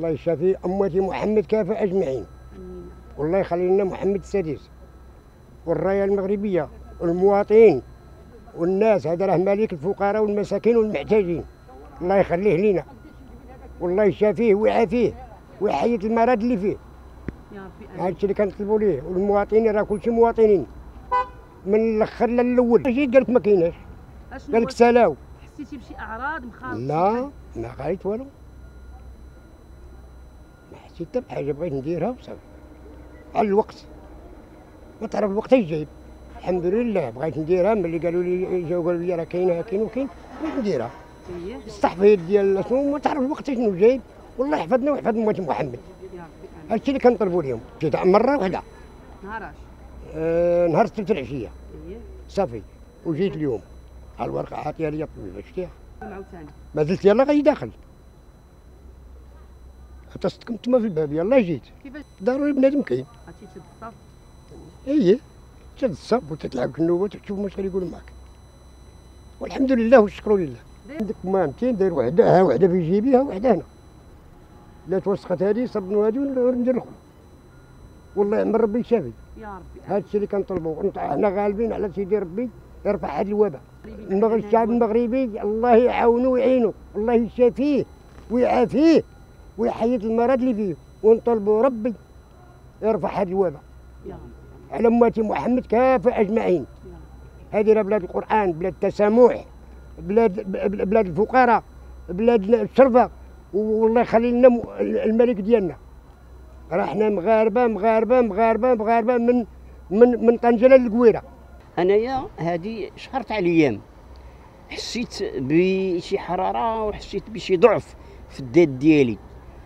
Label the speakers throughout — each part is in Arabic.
Speaker 1: الله يشافي أمتي محمد كافة أجمعين. والله يخلي لنا محمد السادس والراية المغربية والمواطنين والناس. هذا راه ملك الفقراء والمساكين والمحتاجين. الله يخليه لنا والله يشافيه ويعافيه ويحيد المرض اللي فيه. هذا الشيء اللي كنطلبوا ليه. والمواطنين راه كلشي مواطنين من الاخر للاول. جيت قال لك ما كايناش، قال لك سلاو.
Speaker 2: حسيتي بشي اعراض مخاض؟
Speaker 1: لا ما قريت والو، ما حسيت حتى بحاجه. بغيت نديرها وصافي على الوقت. ما تعرف الوقت يجيب. الحمد لله بغيت نديرها. ملي قالوا لي جاو قالوا لي راه كاينه كاين وكاين بغيت نديرها. الصحفيات ديال شنو ما تعرف الوقت شنو جايب. والله يحفظنا ويحفظ امة محمد. هذا الشيء اللي كنطلبوا لهم. جيت مره واحده
Speaker 2: نهاراش
Speaker 1: نهار السبت العشيه صافي. وجيت اليوم على الورقه عاطيها لي الطبيبه شتيها.
Speaker 2: عاوتاني
Speaker 1: ما زلت يلاه غادي داخل. اتصلتكم تما في الباب يلاه جيت.
Speaker 2: كيفاش
Speaker 1: ضروري بنادم كاين.
Speaker 2: عرفتي تشد الصف؟
Speaker 1: اييه تشد الصف وتتلعب النوبه وتشوف واش غادي يقولوا معاك. والحمد لله والشكر لله. عندك مامتين داير وحده، ها وحده في جيبي ها وحده هنا. لا توسخت هذه صبنوا هذه وندير الاخرى. والله يعمر ربي يشافي.
Speaker 2: يا ربي.
Speaker 1: هذا الشيء اللي كنطلبوا. حنا غالبين على سيدي ربي يرفع هذا الوباء. الشعب المغربي الله يعاونه ويعينه، الله يشافيه ويعافيه ويحيد المرض اللي فيه. ونطلبوا ربي يرفع هذا الوباء على أمة محمد كافة أجمعين. هذه راه بلاد القرآن، بلاد التسامح، بلاد الفقراء، بلاد الشرفة. والله يخلي لنا الملك ديالنا. راه حنا مغاربة مغاربة مغاربة مغاربة من طنجة للقويرة.
Speaker 3: انايا هذه شهر تاع الايام حسيت بشي حراره وحسيت بشي ضعف في الداد ديالي.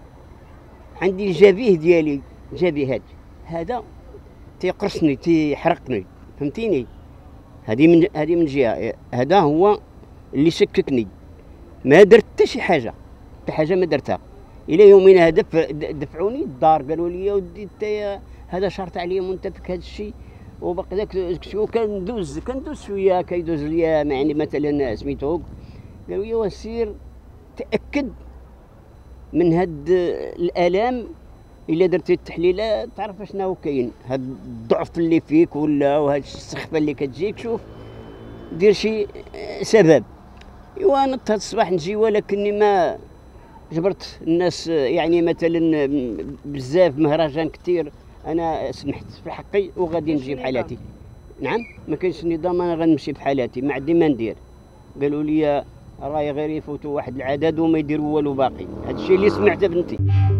Speaker 3: عندي الجبيه ديالي جبيه هذا تيقرصني تيحرقني، فهمتيني. هذه من جهه. هذا هو اللي شككني. ما درت حتى شي حاجه، حتى حاجه ما درتها الى يومنا هذا. دفعوني الدار قالوا لي يا ودي انت هذا شهر تاع الايام وانت فيك هذا الشيء. وباقي ذاك شو كندوز شويه كيدوز ليا يعني مثلا سميتو قالوا لي وسير تاكد من هاد الالام. الا درتي التحليله تعرف شنو كاين. هاد الضعف اللي فيك وهاد السخفه اللي كتجيك، شوف دير شي سبب. ايوا نضت هاد الصباح نجي ولكني ما جبرت. الناس يعني مثلا بزاف مهرجان كثير. انا سمحت في حقي وغادي نجي بحالاتي. نعم ما كاينش نظام. انا غنمشي بحالاتي ما عندي ما ندير. قالوا لي راهي غير يفوتوا واحد العدد وما يديروا والو باقي. هذا الشيء اللي سمعته بنتي.